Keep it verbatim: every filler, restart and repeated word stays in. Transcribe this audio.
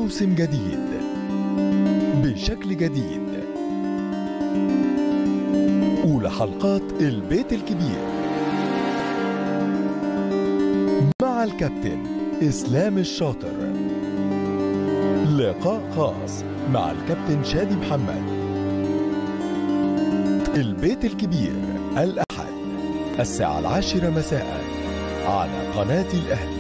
موسم جديد بشكل جديد. أولى حلقات البيت الكبير مع الكابتن إسلام الشاطر. لقاء خاص مع الكابتن شادي محمد. البيت الكبير الأحد الساعة العاشرة مساء على قناة الأهلي.